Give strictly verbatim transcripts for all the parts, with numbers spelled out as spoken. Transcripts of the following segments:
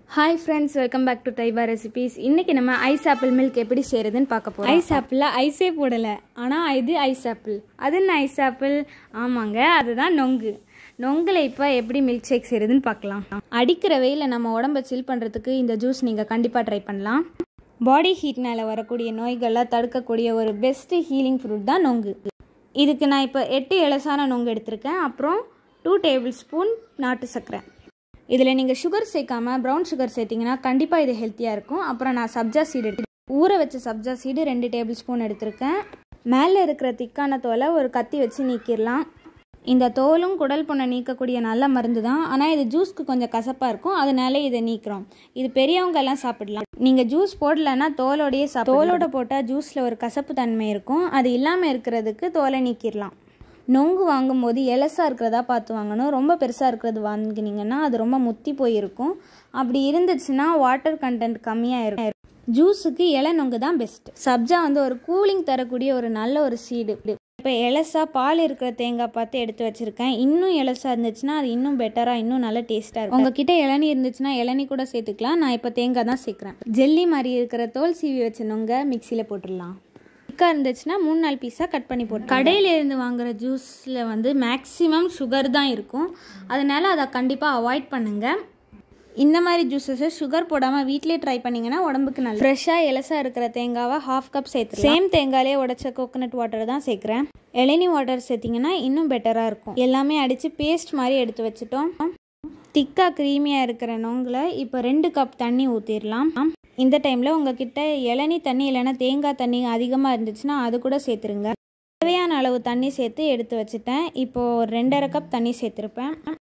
Hi friends, welcome back to Nungu Recipes. இன்னைக்கு நம்ம IceApple milk எப்படி செய்யறதுன்னு பார்க்க போறோம். IceApple ஐஸே போடல. ஆனா இது IceApple. அது என்ன IceApple? ஆமாங்க, அதுதான் நொங்கு. நொங்குல இப்ப எப்படி milk shake செய்யறதுன்னு பார்க்கலாம். அடிக்கிற வெயில்ல நம்ம உடம்ப சில் பண்றதுக்கு இந்த ஜூஸ் நீங்க கண்டிப்பா ட்ரை பண்ணலாம். பாடி ஹீட்னால வரக்கூடிய நோய்களை தடுக்கக்கூடிய ஒரு பெஸ்ட் ஹீலிங் ஃப்ரூட் தான் நொங்கு. இதுக்கு நான் இப்போ எட்டு இலசான நொங்கு எடுத்திருக்கேன். அப்புறம் டூ டேபிள் ஸ்பூன் நாட்டு சர்க்கரை. இதில் நீங்கள் சுகர் சேர்க்காம ப்ரௌன் சுகர் சேர்த்திங்கன்னா கண்டிப்பாக இது ஹெல்த்தியாக இருக்கும். அப்புறம் நான் சப்ஜா சீடு எடுத்து ஊற வச்ச சப்ஜா சீடு ரெண்டு டேபிள் ஸ்பூன் எடுத்திருக்கேன். மேலே இருக்கிற திக்கான தோலை ஒரு கத்தி வச்சு நீக்கிடலாம். இந்த தோலும் குடல் புண்ணை நீக்கக்கூடிய நல்ல மருந்து தான். ஆனால் இது ஜூஸ்க்கு கொஞ்சம் கசப்பாக இருக்கும், அதனால இதை நீக்கிறோம். இது பெரியவங்க எல்லாம் சாப்பிடலாம். நீங்கள் ஜூஸ் போடலைன்னா தோலோடையே சாப்பிட தோலோட போட்டால் ஜூஸில் ஒரு கசப்பு தன்மை இருக்கும். அது இல்லாமல் இருக்கிறதுக்கு தோலை நீக்கிடலாம். நொங்கு வாங்கும்போது எலசாக இருக்கிறதா பார்த்து வாங்கணும். ரொம்ப பெருசாக இருக்கிறது வாங்கினீங்கன்னா அது ரொம்ப முத்தி போயிருக்கும். அப்படி இருந்துச்சுன்னா வாட்டர் கண்டென்ட் கம்மியாக இருக்கும். ஜூஸுக்கு இலை நொங்கு தான் பெஸ்ட். சப்ஜா வந்து ஒரு கூலிங் தரக்கூடிய ஒரு நல்ல ஒரு சீடு. இப்போ எலசா பால் இருக்கிற தேங்காய் பார்த்து எடுத்து வச்சுருக்கேன். இன்னும் எலசா இருந்துச்சுன்னா அது இன்னும் பெட்டராக இன்னும் நல்லா டேஸ்ட்டாக இருக்கும். உங்ககிட்ட இளநீ இருந்துச்சுன்னா இளநீ கூட சேர்த்துக்கலாம். நான் இப்போ தேங்காய் தான் சேர்க்குறேன். ஜெல்லி மாதிரி இருக்கிற தோல் சீவி வச்ச நொங்க மிக்சியில் போட்டுடலாம். திக்காக இருந்துச்சுன்னா மூணு நாலு பீஸாக கட் பண்ணி போட்டு கடையிலேருந்து வாங்குகிற ஜூஸில் வந்து மேக்ஸிமம் சுகர் தான் இருக்கும். அதனால் அதை கண்டிப்பாக அவாய்ட் பண்ணுங்கள். இந்த மாதிரி ஜூஸஸை சுகர் போடாமல் வீட்டிலே ட்ரை பண்ணிங்கன்னா உடம்புக்கு நல்லா. ஃப்ரெஷ்ஷாக எலசாக இருக்கிற தேங்காவை ஹாஃப் கப் சேர்த்து சேம் தேங்காயிலே உடச்ச கோகோனட் வாட்டர் தான் சேர்க்குறேன். இளநீ வாட்டர் சேர்த்திங்கன்னா இன்னும் பெட்டராக இருக்கும். எல்லாமே அடித்து பேஸ்ட் மாதிரி எடுத்து வச்சுட்டோம். திக்காக க்ரீமியாக இருக்கிற நொங்கில் இப்போ ரெண்டு கப் தண்ணி ஊற்றிடலாம். இந்த டைமில் உங்ககிட்ட இளநீ தண்ணி இல்லைன்னா தேங்காய் தண்ணி அதிகமாக இருந்துச்சுன்னா அது கூட சேர்த்துருங்க. தேவையான அளவு தண்ணி சேர்த்து எடுத்து வச்சுட்டேன். இப்போது ஒரு ரெண்டரை கப் தண்ணி சேர்த்துருப்பேன்.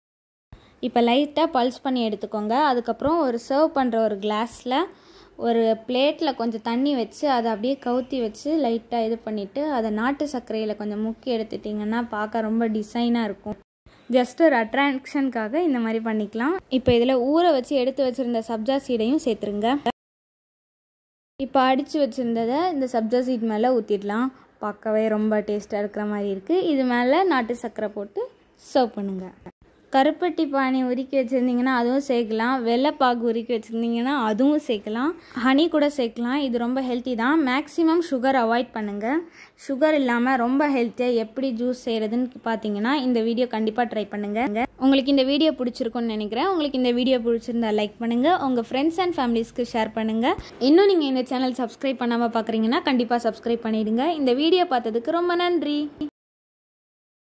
இப்போ லைட்டாக பல்ஸ் பண்ணி எடுத்துக்கோங்க. அதுக்கப்புறம் ஒரு சர்வ் பண்ணுற ஒரு கிளாஸில் ஒரு பிளேட்டில் கொஞ்சம் தண்ணி வச்சு அதை அப்படியே கவுத்தி வச்சு லைட்டாக இது பண்ணிவிட்டு அதை நாட்டு சர்க்கரையில் கொஞ்சம் முக்கி எடுத்துட்டிங்கன்னா பார்க்க ரொம்ப டிசைனாக இருக்கும். ஜஸ்ட் ஒரு அட்ராக்ஷனுக்காக இந்த மாதிரி பண்ணிக்கலாம். இப்போ இதில் ஊற வச்சு எடுத்து வச்சுருந்த சப்ஜா சீடையும் சேர்த்துருங்க. இப்போ அடித்து வச்சுருந்ததை இந்த சப்ஜா சீட் மேலே ஊற்றிடலாம். பார்க்கவே ரொம்ப டேஸ்ட்டாக இருக்கிற மாதிரி இருக்குது. இது மேலே நாட்டு சர்க்கரை போட்டு சர்வ் பண்ணுங்கள். கருப்பட்டி பானி உருக்கி வச்சுருந்தீங்கன்னா அதுவும் சேர்க்கலாம். வெள்ளைப்பாகு உருக்கி வச்சுருந்தீங்கன்னா அதுவும் சேர்க்கலாம். ஹனி கூட சேர்க்கலாம். இது ரொம்ப ஹெல்த்தி தான். மேக்ஸிமம் சுகர் அவாய்ட் பண்ணுங்கள். சுகர் இல்லாமல் ரொம்ப ஹெல்த்தியாக எப்படி ஜூஸ் செய்கிறதுன்னு பார்த்தீங்கன்னா இந்த வீடியோ கண்டிப்பாக ட்ரை பண்ணுங்கள். உங்களுக்கு இந்த வீடியோ பிடிச்சிருக்குன்னு நினைக்கிறேன். உங்களுக்கு இந்த வீடியோ பிடிச்சிருந்தா லைக் பண்ணுங்கள். உங்கள் ஃப்ரெண்ட்ஸ் அண்ட் ஃபேமிலிஸ்க்கு ஷேர் பண்ணுங்கள். இன்னும் நீங்கள் இந்த சேனல் சப்ஸ்கிரைப் பண்ணாமல் பார்க்குறீங்கன்னா கண்டிப்பாக சப்ஸ்கிரைப் பண்ணிவிடுங்க. இந்த வீடியோ பார்த்ததுக்கு ரொம்ப நன்றி.